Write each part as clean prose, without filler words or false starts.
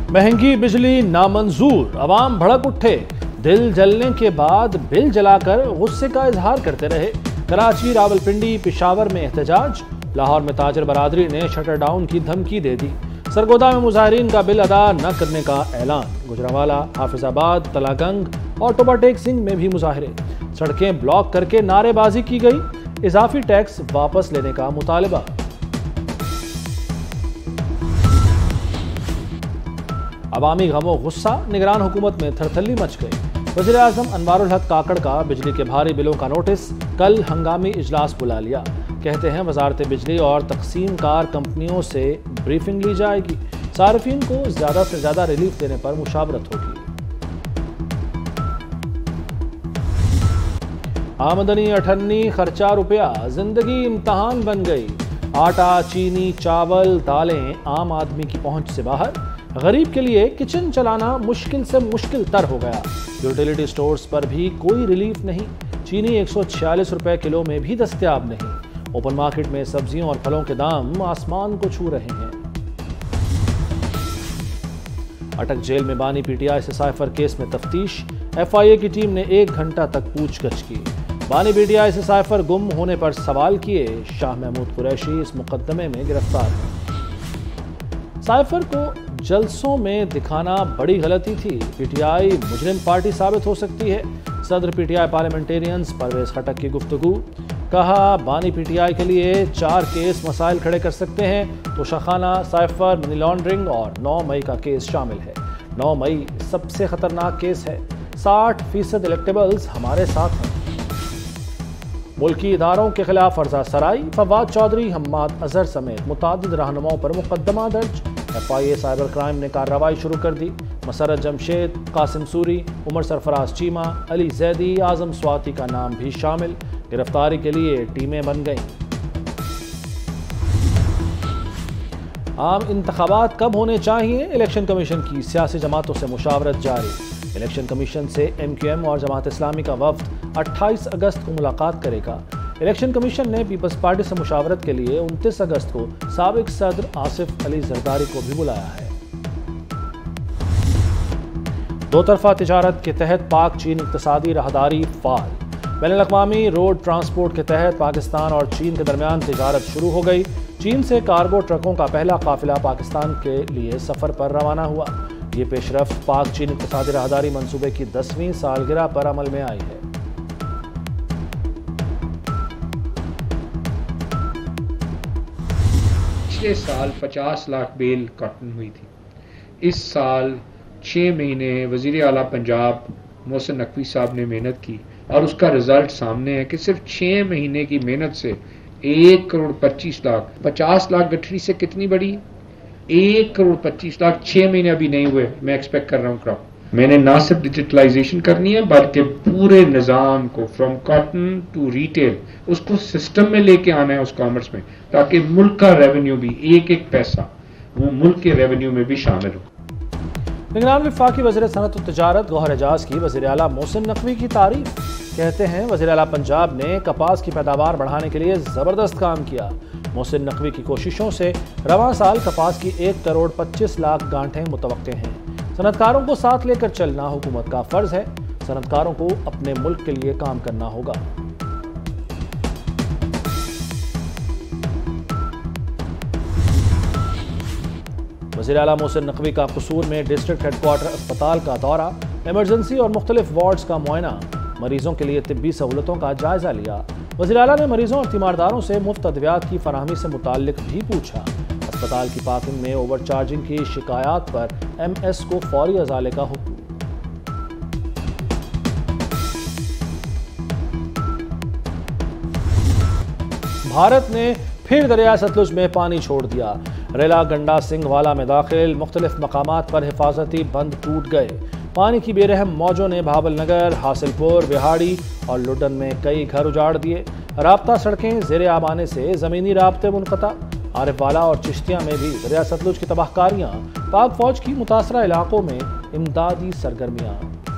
महंगी बिजली नामंजूर, अवाम भड़क उठे। दिल जलने के बाद बिल जलाकर गुस्से का इजहार करते रहे। कराची, रावलपिंडी, पेशावर में एहतजाज। लाहौर में ताजर बरादरी ने शटर डाउन की धमकी दे दी। सरगोदा में मुजाहिरीन का बिल अदा न करने का ऐलान। गुजरांवाला, हाफिजाबाद, तलागंग और टोबाटेक सिंह में भी मुजाहिरे। सड़कें ब्लॉक करके नारेबाजी की गई। इजाफी टैक्स वापस लेने का मुतालबा। अवामी गमो गुस्सा, निगरान हुकूमत में थरथल्ली मच गई। वज़ीर आज़म अनवारुल हक काकड़ का बिजली के भारी बिलों का नोटिस। कल हंगामी इजलास बुला लिया। कहते हैं वजारत बिजली और तकसीम कार कंपनियों से ब्रीफिंग ली जाएगी। सार्फिन को ज्यादा से ज्यादा रिलीफ देने पर मुशावरत होगी। आमदनी अठन्नी, खर्चा रुपया, जिंदगी इम्तहान बन गई। आटा, चीनी, चावल, दालें आम आदमी की पहुंच से बाहर। गरीब के लिए किचन चलाना मुश्किल से मुश्किल तर हो गया। यूटिलिटी स्टोर्स पर भी कोई रिलीफ नहीं। चीनी 146 रुपए किलो में भी दस्तयाब नहीं। ओपन मार्केट में सब्जियों और फलों के दाम आसमान को छू रहे हैं। अटक जेल में बानी पीटीआई से साइफर केस में तफ्तीश। एफआईए की टीम ने 1 घंटा तक पूछगछ की। बानी पीटीआई से साइफर गुम होने पर सवाल किए। शाह महमूद कुरैशी इस मुकदमे में गिरफ्तार है। साइफर को जलसों में दिखाना बड़ी गलती थी। पीटीआई मुजरिम पार्टी साबित हो सकती है। सदर पीटीआई पार्लियामेंटेरियंस परवेज खटक की गुफ्तगू। कहा, बानी पीटीआई के लिए 4 केस मसाइल खड़े कर सकते हैं। तो शाखाना, साइफर, मनी लॉन्ड्रिंग और 9 मई का केस शामिल है। 9 मई सबसे खतरनाक केस है। 60% इलेक्टेबल्स हमारे साथ हैं। मुल्की इदारों के खिलाफ फर्जा सराई। फवाद चौधरी, हम्माद अजहर समेत मुतादिद रहनुमाओं पर मुकदमा दर्ज। एफआईए साइबर क्राइम ने कार्रवाई शुरू कर दी। मसरत जमशेद, कासिम सूरी, उमर सरफराज चीमा, अली जैदी, आजम स्वाति का नाम भी शामिल। गिरफ्तारी के लिए टीमें बन गईं। आम इंतखाबात कब होने चाहिए? इलेक्शन कमीशन की सियासी जमातों से मुशावरत जारी। इलेक्शन कमीशन से MQM और जमात इस्लामी का वफ्द 28 अगस्त को मुलाकात करेगा। इलेक्शन कमीशन ने पीपल्स पार्टी से मुशावरत के लिए 29 अगस्त को साबिक सदर आसिफ अली जरदारी को भी बुलाया है। दो तरफा तिजारत के तहत पाक चीन इक्तिसादी राहदारी फाल। बैनुल-अक़वामी रोड ट्रांसपोर्ट के तहत पाकिस्तान और चीन के दरमियान तिजारत शुरू हो गई। चीन से कार्गो ट्रकों का पहला काफिला पाकिस्तान के लिए सफर पर रवाना हुआ। ये पेशरफ्त पाक चीन इक्तिसादी राहदारी मंसूबे की 10वीं सालगिरह पर अमल में आई है। पिछले साल 50 लाख बेल कॉटन हुई थी। इस साल 6 महीने वजीर आला पंजाब मोहसिन नकवी साहब ने मेहनत की और उसका रिजल्ट सामने है कि सिर्फ 6 महीने की मेहनत से 1 करोड़ 25 लाख, 50 लाख गठरी से कितनी बड़ी, 1 करोड़ 25 लाख 6 महीने अभी नहीं हुए। मैं एक्सपेक्ट कर रहा हूँ क्रॉप। मैंने ना सिर्फ डिजिटलाइजेशन करनी है बल्कि पूरे निज़ाम को फ्रॉम कॉटन टू रिटेल उसको सिस्टम में लेके आना है उस कॉमर्स में, ताकि मुल्क का रेवेन्यू भी एक एक पैसा वो मुल्क के रेवेन्यू में भी शामिल हो। निगरान वफाकी वज़ीर सनअत व तिजारत गौहर एजाज की वज़ीर आला मोहसिन नकवी की तारीफ। कहते हैं वज़ीर आला पंजाब ने कपास की पैदावार बढ़ाने के लिए ज़बरदस्त काम किया। मोहसिन नकवी की कोशिशों से रवां साल कपास की 1 करोड़ 25 लाख गांठें मुतवक्के हैं। सनअतकारों को साथ लेकर चलना हुकूमत का फर्ज है। सनअतकारों को अपने मुल्क के लिए काम करना होगा। वज़ीर आला मोहसिन नकवी का कसूर में डिस्ट्रिक्ट हेडक्वार्टर अस्पताल का दौरा। इमरजेंसी और मुख्तलिफ वार्ड्स का मुआयना। मरीजों के लिए तिब्बी सहूलतों का जायजा लिया। वज़ीर आला ने मरीजों और तीमारदारों से मुफ्त अद्वियात की फराहमी से मुताल्लिक भी पूछा। अस्पताल की पार्किंग में ओवर चार्जिंग की शिकायत पर MS को फौरी अजाले का हुक्म। भारत ने फिर दरिया सतलुज में पानी छोड़ दिया। रेला, गंडा, सिंघवाला में दाखिल मुख्तलिफ मकामात पर हिफाजती बंद टूट गए। पानी की बेरहम मौजों ने भावल नगर, हासिलपुर, बिहाड़ी और लुडन में कई घर उजाड़ दिए। राब्ता सड़कें ज़ेरे आब आने से ज़मीनी राब्ते मुनक़ता। आरिफवाला और चिश्तिया में भी दरिया सतलुज की तबाहकारियाँ। पाक फौज की मुतासरा इलाकों में इमदादी सरगर्मियाँ।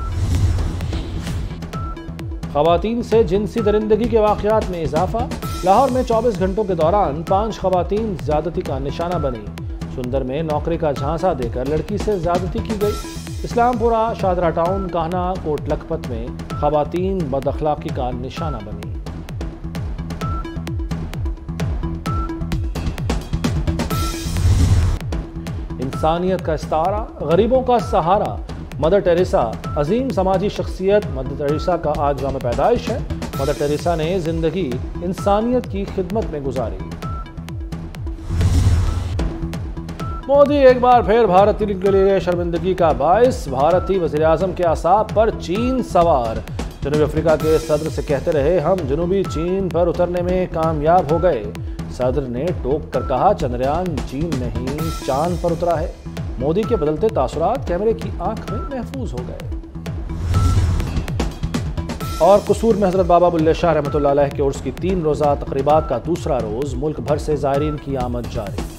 ख़वातीन से जिनसी दरिंदगी के वाक़यात में इजाफा। लाहौर में 24 घंटों के दौरान 5 ख़वातीन ज़्यादती का निशाना बनी। सुंदर में नौकरी का झांसा देकर लड़की से ज्यादती की गई। इस्लामपुरा, शादरा टाउन, कान्हा, कोट लखपत में खवातीन बदअखलाकी का निशाना बनी। इंसानियत का इस्तारा, गरीबों का सहारा, मदर टेरेसा अजीम समाजी शख्सियत। मदर टेरेसा का आज यौम पैदाइश है। मदर टेरेसा ने जिंदगी इंसानियत की खिदमत में गुजारी। मोदी एक बार फिर भारतीय के लिए शर्मिंदगी का बाइस। भारतीय वज़ीर आज़म के आसाब पर चीन सवार। जनूबी अफ्रीका के सदर से कहते रहे, हम जनूबी चीन पर उतरने में कामयाब हो गए। सदर ने टोक कर कहा, चंद्रयान चीन नहीं चांद पर उतरा है। मोदी के बदलते तासुरात कैमरे की आंख में महफूज हो गए। और कसूर में हजरत बाबा बुल्ले शाह रहमतुल्लाह अलैह के उर्स की 3 रोज़ा तकरीबात का दूसरा रोज मुल्क भर से ज़ायरीन की आमद जारी।